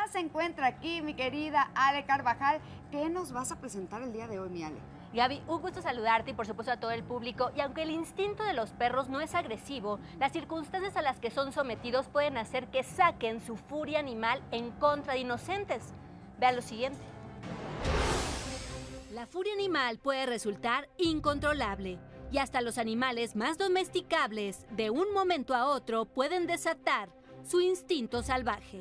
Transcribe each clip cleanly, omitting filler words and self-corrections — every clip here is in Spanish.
ya se encuentra aquí mi querida Ale Carvajal. ¿Qué nos vas a presentar el día de hoy, mi Ale? Gaby, un gusto saludarte y por supuesto a todo el público. Y aunque el instinto de los perros no es agresivo, las circunstancias a las que son sometidos pueden hacer que saquen su furia animal en contra de inocentes. Vean lo siguiente. La furia animal puede resultar incontrolable y hasta los animales más domesticables de un momento a otro pueden desatar su instinto salvaje.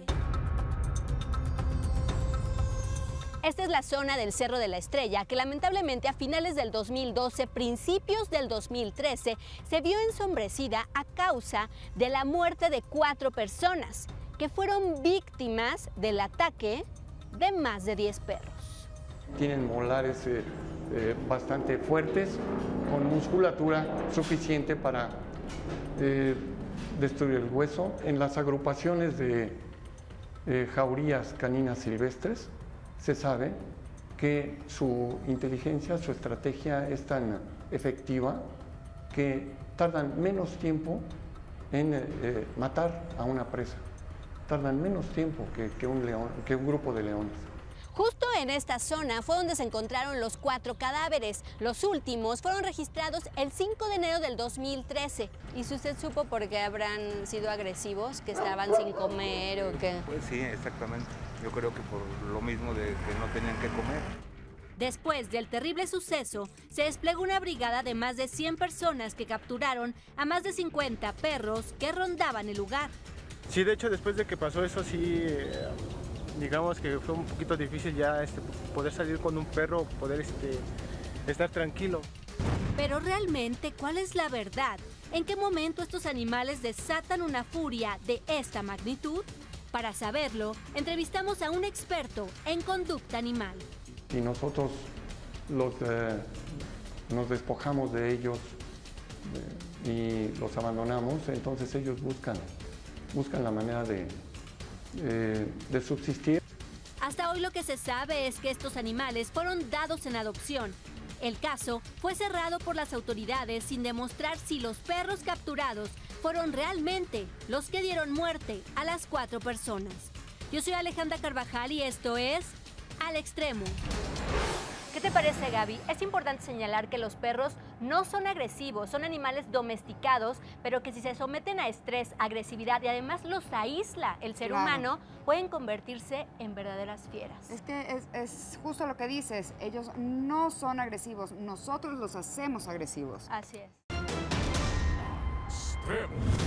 Esta es la zona del Cerro de la Estrella que lamentablemente a finales del 2012, principios del 2013, se vio ensombrecida a causa de la muerte de 4 personas que fueron víctimas del ataque de más de 10 perros. Tienen molares bastante fuertes, con musculatura suficiente para destruir el hueso. En las agrupaciones de jaurías caninas silvestres se sabe que su inteligencia, su estrategia es tan efectiva que tardan menos tiempo en matar a una presa. Tardan menos tiempo que un grupo de leones. Justo en esta zona fue donde se encontraron los 4 cadáveres. Los últimos fueron registrados el 5 de enero del 2013. ¿Y si usted supo por qué habrán sido agresivos, que estaban sin comer o qué? Pues sí, exactamente. Yo creo que por lo mismo de que no tenían que comer. Después del terrible suceso, se desplegó una brigada de más de 100 personas que capturaron a más de 50 perros que rondaban el lugar. Sí, de hecho, después de que pasó eso, sí, digamos que fue un poquito difícil ya poder salir con un perro, poder estar tranquilo. Pero realmente, ¿cuál es la verdad? ¿En qué momento estos animales desatan una furia de esta magnitud? Para saberlo, entrevistamos a un experto en conducta animal. Y nosotros nos despojamos de ellos y los abandonamos, entonces ellos buscan la manera de subsistir. Hasta hoy lo que se sabe es que estos animales fueron dados en adopción. El caso fue cerrado por las autoridades sin demostrar si los perros capturados fueron realmente los que dieron muerte a las 4 personas. Yo soy Alejandra Carvajal y esto es Al Extremo. ¿Qué te parece, Gaby? Es importante señalar que los perros no son agresivos, son animales domesticados, pero que si se someten a estrés, agresividad y además los aísla el ser humano, pueden convertirse en verdaderas fieras. Es que es justo lo que dices, ellos no son agresivos, nosotros los hacemos agresivos. Así es. Extremo.